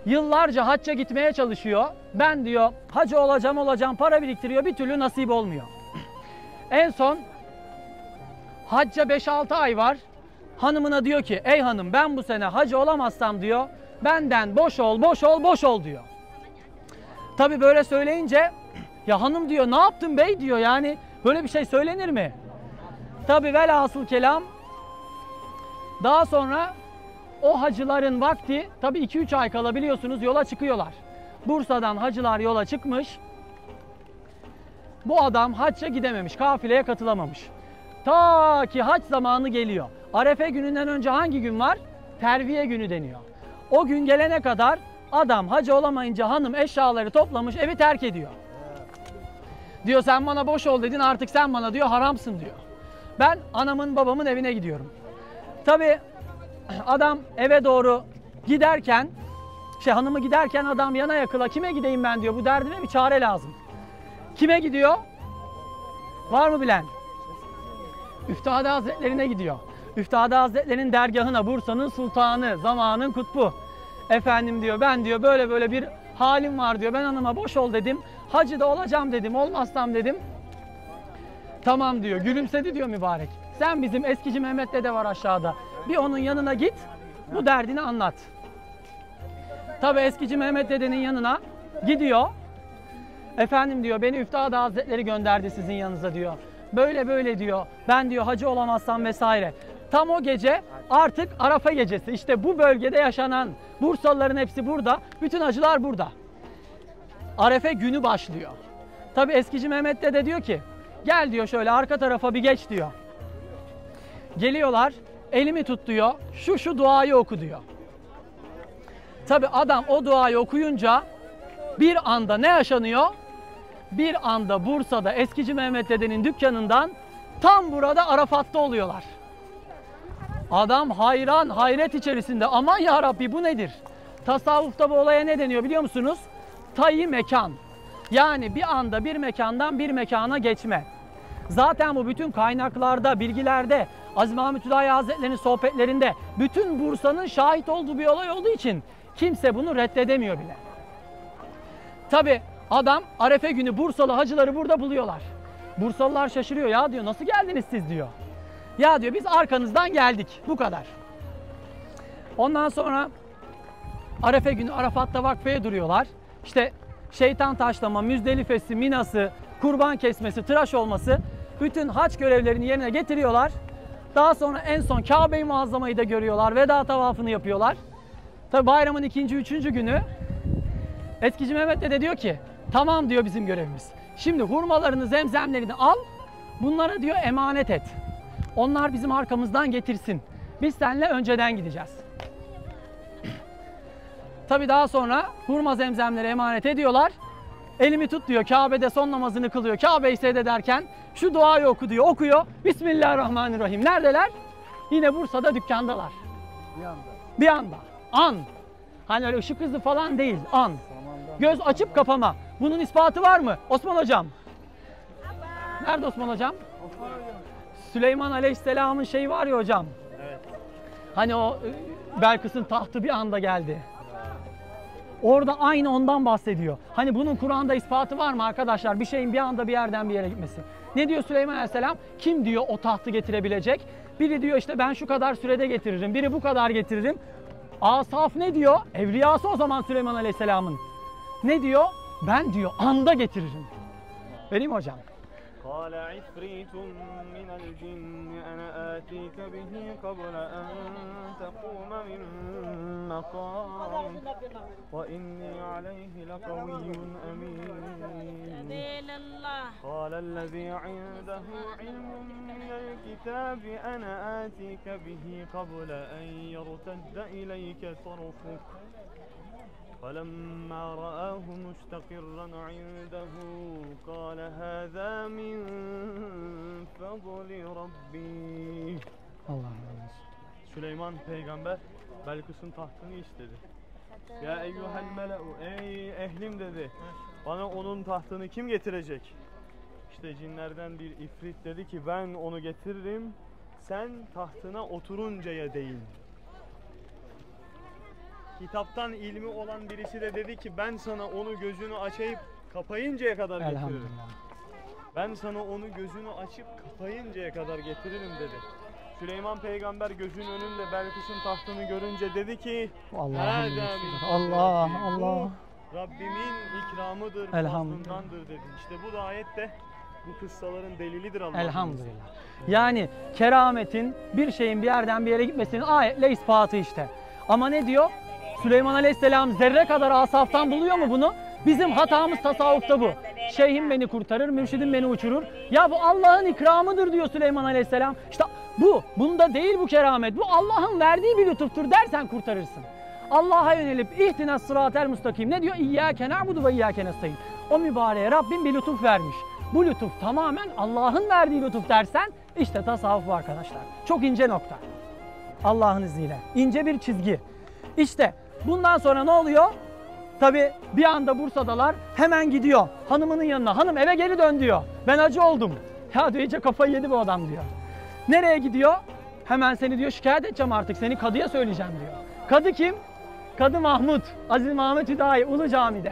Yıllarca hacca gitmeye çalışıyor. Ben diyor hacı olacağım para biriktiriyor, bir türlü nasip olmuyor. En son hacca 5-6 ay var. Hanımına diyor ki ey hanım ben bu sene hacı olamazsam diyor benden boş ol diyor. Tabi böyle söyleyince ya hanım diyor ne yaptın bey diyor, yani böyle bir şey söylenir mi? Tabi velhasıl kelam daha sonra o hacıların vakti tabi 2-3 ay kala biliyorsunuz yola çıkıyorlar. Bursa'dan hacılar yola çıkmış. Bu adam hacca gidememiş, kafileye katılamamış. Ta ki hac zamanı geliyor. Arefe gününden önce hangi gün var? Terviye günü deniyor. O gün gelene kadar adam hacı olamayınca hanım eşyaları toplamış evi terk ediyor. Diyor sen bana boş ol dedin, artık sen bana diyor haramsın diyor. Ben anamın babamın evine gidiyorum. Tabi adam eve doğru giderken hanımı giderken adam yana yakıla kime gideyim ben diyor, bu derdime bir çare lazım. Kime gidiyor? Var mı bilen? Üftade Hazretlerine gidiyor. Üftade Hazretleri'nin dergahına, Bursa'nın sultanı, zamanın kutbu. Efendim diyor ben diyor böyle bir halim var diyor. Ben hanıma boş ol dedim. Hacı da olacağım dedim. Olmazsam dedim. Tamam diyor. Gülümsedi diyor mübarek. Sen bizim eskici Mehmet dede var aşağıda. Bir onun yanına git. Bu derdini anlat. Tabi eskici Mehmet dedenin yanına gidiyor. Efendim diyor beni Üftade Hazretleri gönderdi sizin yanınıza diyor. Böyle diyor. Ben diyor hacı olamazsam vesaire. Tam o gece artık Arafa gecesi. İşte bu bölgede yaşanan Bursalıların hepsi burada. Bütün hacılar burada. Arefe günü başlıyor. Tabi eskici Mehmet dede diyor ki gel diyor şöyle arka tarafa bir geç diyor. Geliyorlar, elimi tut diyor. Şu duayı oku diyor. Tabi adam o duayı okuyunca bir anda ne yaşanıyor? Bir anda Bursa'da eskici Mehmet dedenin dükkanından tam burada Arafat'ta oluyorlar. Adam hayran, hayret içerisinde. Aman ya Rabbi bu nedir? Tasavvufta bu olaya ne deniyor biliyor musunuz? Tayyi mekan. Yani bir anda bir mekandan bir mekana geçme. Zaten bu bütün kaynaklarda, bilgilerde, Aziz Mahmud Hüdayi Hazretleri'nin sohbetlerinde bütün Bursa'nın şahit olduğu bir olay olduğu için kimse bunu reddedemiyor bile. Tabi adam Arefe günü Bursalı hacıları burada buluyorlar. Bursalılar şaşırıyor, ya diyor nasıl geldiniz siz diyor. Ya diyor biz arkanızdan geldik, bu kadar. Ondan sonra Arefe günü Arafat'ta vakfeye duruyorlar. İşte şeytan taşlama, Müzdelifesi, Minası, kurban kesmesi, tıraş olması, bütün hac görevlerini yerine getiriyorlar. Daha sonra en son Kabe-i Muazzama'yı da görüyorlar, veda tavafını yapıyorlar. Tabi bayramın 2. 3. günü eskici Mehmet dede diyor ki tamam diyor bizim görevimiz. Şimdi hurmalarını, zemzemlerini al, bunlara diyor emanet et. Onlar bizim arkamızdan getirsin. Biz seninle önceden gideceğiz. Tabi daha sonra hurma zemzemleri emanet ediyorlar. Elimi tut diyor, Kabe'de son namazını kılıyor. Kabe'yi seyrederken şu duayı oku diyor, okuyor. Bismillahirrahmanirrahim. Neredeler? Yine Bursa'da dükkandalar. Bir anda. An. Hani öyle ışık hızı falan değil. An. Göz açıp kapama. Bunun ispatı var mı? Osman Hocam. Nerede Osman Hocam? Süleyman Aleyhisselam'ın şeyi var ya hocam. Evet. Hani o Belkıs'ın tahtı bir anda geldi. Orada aynı ondan bahsediyor. Hani bunun Kur'an'da ispatı var mı arkadaşlar? Bir şeyin bir anda bir yerden bir yere gitmesi. Ne diyor Süleyman Aleyhisselam? Kim diyor o tahtı getirebilecek? Biri diyor işte ben şu kadar sürede getiririm. Biri bu kadar getiririm. Asaf ne diyor? Evliyası o zaman Süleyman Aleyhisselam'ın. Ne diyor? Ben diyor anda getiririm. Vereyim hocam. قال عفريت من الجن أنا آتيك به قبل أن تقوم من مقامك وإني عليه لقوي أمين قال الذي عنده علم من الكتاب أنا آتيك به قبل أن يرتد إليك طرفك فلما رآه مستقرا عنده قال هذا من فضل ربي. Allah razı olsun. Süleyman peygamber Belkıs'ın tahtını istedi. Ya eyyuhel mele'u, ey ehlim dedi. Bana onun tahtını kim getirecek? İşte cinlerden bir ifrit dedi ki ben onu getiririm. Sen tahtına oturuncaya değin. kitaptan ilmi olan birisi de dedi ki ben sana onu gözünü açayıp kapayıncaya kadar getiririm. Elhamdülillah. Ben sana onu gözünü açıp kapayıncaya kadar getiririm dedi. Süleyman peygamber gözünün önünde Belkıs'ın tahtını görünce dedi ki Allah'ım "Hâdâ min Allah fadli." Allah. Bu Rabbimin ikramıdır, Elhamdülillah. fazlındandır dedi. İşte bu da ayet de bu kıssaların delilidir Allah'ın. Elhamdülillah. Yani kerametin, bir şeyin bir yerden bir yere gitmesinin ayetle ispatı işte. Ama ne diyor? Süleyman Aleyhisselam zerre kadar asaftan buluyor mu bunu? Bizim hatamız tasavvufta bu. Şeyhim beni kurtarır, mürşidim beni uçurur. Ya bu Allah'ın ikramıdır diyor Süleyman Aleyhisselam. İşte bu, bunda değil bu keramet. Bu Allah'ın verdiği bir lütuftur dersen kurtarırsın. Allah'a yönelip ihtinas sıratel mustakim. Ne diyor? İyyâke na'budu ve iyyâke nestaîn. O mübareğe Rabbim bir lütuf vermiş. Bu lütuf tamamen Allah'ın verdiği lütuf dersen işte tasavvuf bu arkadaşlar. Çok ince nokta. Allah'ın izniyle. İnce bir çizgi. İşte bundan sonra ne oluyor? Tabi bir anda Bursa'dalar, hemen gidiyor hanımının yanına. Hanım eve geri dön diyor. Ben hacı oldum. Ya diyor iyice kafayı yedi bu adam diyor. Nereye gidiyor? Hemen seni diyor şikayet edeceğim artık. Seni kadıya söyleyeceğim diyor. Kadı kim? Kadı Mahmud. Aziz Mahmud Hüdayi Ulu Cami'de.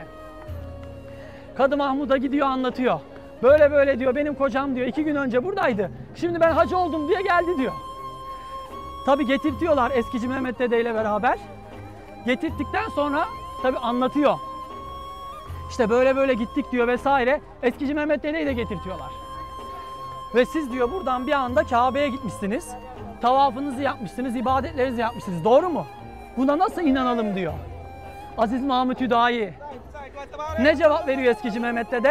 Kadı Mahmud'a gidiyor anlatıyor. Böyle böyle diyor benim kocam diyor 2 gün önce buradaydı. Şimdi ben hacı oldum diye geldi diyor. Tabi getirtiyorlar eskici Mehmet Dede ile beraber. Getirttikten sonra tabi anlatıyor. İşte böyle böyle gittik diyor vesaire. Eskici Mehmet Dede'yi de getirtiyorlar. Ve siz diyor buradan bir anda Kabe'ye gitmişsiniz. Tavafınızı yapmışsınız, ibadetlerinizi yapmışsınız. Doğru mu? Buna nasıl inanalım diyor. Aziz Mahmud Hüdayi. Ne cevap veriyor eskici Mehmet Dede?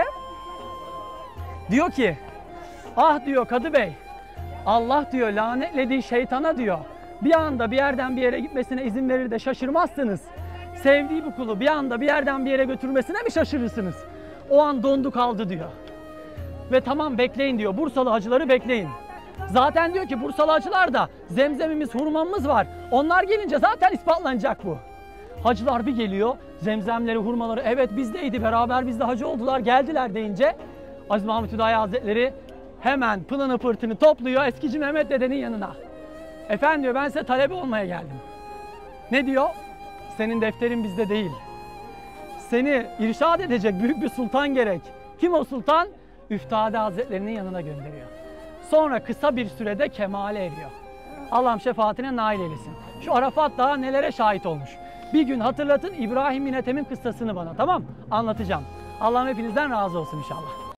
Diyor ki, ah diyor Kadı Bey, Allah diyor lanetlediği şeytana diyor bir anda bir yerden bir yere gitmesine izin verir de şaşırmazsınız. Sevdiği bu kulu bir anda bir yerden bir yere götürmesine mi şaşırırsınız? O an dondu kaldı diyor. Ve tamam bekleyin diyor, Bursalı hacıları bekleyin. Zaten diyor ki Bursalı hacılar da zemzemimiz, hurmamız var. Onlar gelince zaten ispatlanacak bu. Hacılar bir geliyor, zemzemleri, hurmaları evet bizdeydi, beraber bizde hacı oldular, geldiler deyince Aziz Mahmud Hüdayi Hazretleri hemen pılını pırtını topluyor eskici Mehmet Dede'nin yanına. Efendim diyor ben size talebe olmaya geldim. Ne diyor? Senin defterin bizde değil. Seni irşad edecek büyük bir sultan gerek. Kim o sultan? Üftade Hazretlerinin yanına gönderiyor. Sonra kısa bir sürede kemale eriyor. Allah'ım şefaatine nail eylesin. Şu Arafat Dağı nelere şahit olmuş. Bir gün hatırlatın İbrahim bin Ethem'in kıssasını bana, tamam? Anlatacağım. Allah'ım hepinizden razı olsun inşallah.